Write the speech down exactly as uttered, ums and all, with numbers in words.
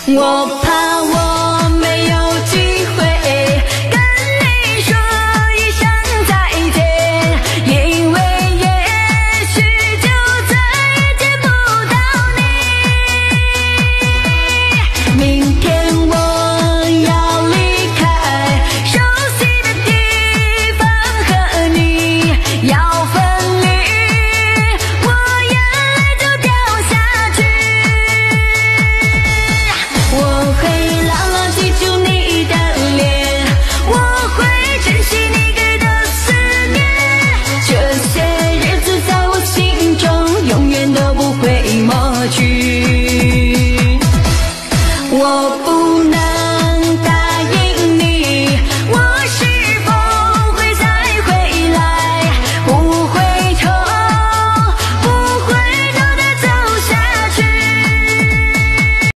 我怕我没有机会跟你说一声再见，因为也许就再也见不到你。明天我要离开熟悉的地方，和你要分离，我眼泪就掉下去。我会牢牢记住你的脸，我会珍惜你给的思念，这些日子在我心中永远都不会抹去。我不能